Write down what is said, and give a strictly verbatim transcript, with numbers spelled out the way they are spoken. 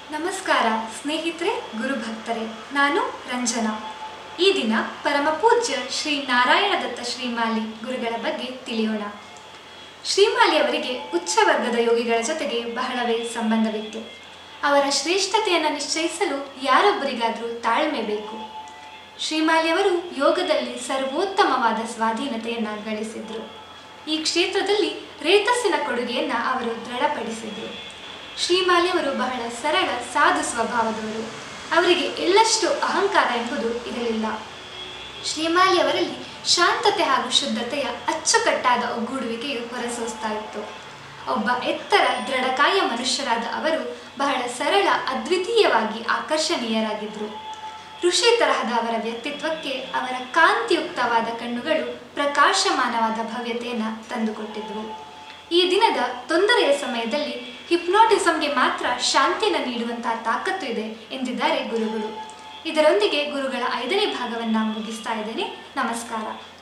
ನಮಸ್ಕಾರ ಸ್ನೇಹಿತರೆ, ಗುರುಭಕ್ತರೆ. ನಾನು ರಂಜನಾ. ಈ ದಿನ ಪರಮ ಪೂಜ್ಯ ಶ್ರೀ ನಾರಾಯಣ ದತ್ತ ಶ್ರೀಮಾಲಿ ಗುರುಗಳ ಬಗ್ಗೆ ತಿಳಿಯೋಣ. ಶ್ರೀಮಾಲಿ ಅವರಿಗೆ ಉಚ್ಚ ವರ್ಗದ ಯೋಗಿಗಳ ಜೊತೆಗೆ ಬಹಳವೇ ಸಂಬಂಧವಿತ್ತು. ಅವರ ಶ್ರೇಷ್ಠತೆಯನ್ನು ನಿಶ್ಚಯಿಸಲು ಯಾರೊಬ್ಬರಿಗಾದರೂ ತಾಳ್ಮೆ ಬೇಕು. ಶ್ರೀಮಾಲಿಯವರು ಯೋಗದಲ್ಲಿ ಸರ್ವೋತ್ತಮವಾದ ಸ್ವಾಧೀನತೆಯನ್ನು ಗಳಿಸಿದ್ರು. ಈ ಕ್ಷೇತ್ರದಲ್ಲಿ ರೇತಸ್ಸಿನ ಕೊಡುಗೆಯನ್ನು ಅವರು ದೃಢಪಡಿಸಿದರು. ಶ್ರೀಮಾಲಿಯವರು ಬಹಳ ಸರಳ ಸಾಧು ಸ್ವಭಾವದವರು. ಅವರಿಗೆ ಎಳ್ಳಷ್ಟು ಅಹಂಕಾರ ಎಂಬುದು ಇರಲಿಲ್ಲ. ಶ್ರೀಮಾಲಿಯವರಲ್ಲಿ ಶಾಂತತೆ ಹಾಗೂ ಶುದ್ಧತೆಯ ಅಚ್ಚುಕಟ್ಟಾದ ಒಗ್ಗೂಡುವಿಕೆಯು ಹೊರಸೂಸ್ತಾ ಇತ್ತು. ಒಬ್ಬ ಎತ್ತರ ದೃಢಕಾಯ ಮನುಷ್ಯರಾದ ಅವರು ಬಹಳ ಸರಳ, ಅದ್ವಿತೀಯವಾಗಿ ಆಕರ್ಷಣೀಯರಾಗಿದ್ದರು. ಋಷಿ ತರಹದ ಅವರ ವ್ಯಕ್ತಿತ್ವಕ್ಕೆ ಅವರ ಕಾಂತಿಯುಕ್ತವಾದ ಕಣ್ಣುಗಳು ಪ್ರಕಾಶಮಾನವಾದ ಭವ್ಯತೆಯನ್ನು ತಂದುಕೊಟ್ಟಿದ್ವು. ಈ ದಿನದ ತೊಂದರೆಯ ಸಮಯದಲ್ಲಿ ಹಿಪ್ನಾಟಿಸಂಗೆ ಮಾತ್ರ ಶಾಂತಿಯನ್ನು ನೀಡುವಂತಹ ತಾಕತ್ತು ಇದೆ ಎಂದಿದ್ದಾರೆ ಗುರುಗಳು. ಇದರೊಂದಿಗೆ ಗುರುಗಳ ಐದನೇ ಭಾಗವನ್ನು ಮುಗಿಸ್ತಾ ಇದ್ದೇನೆ. ನಮಸ್ಕಾರ.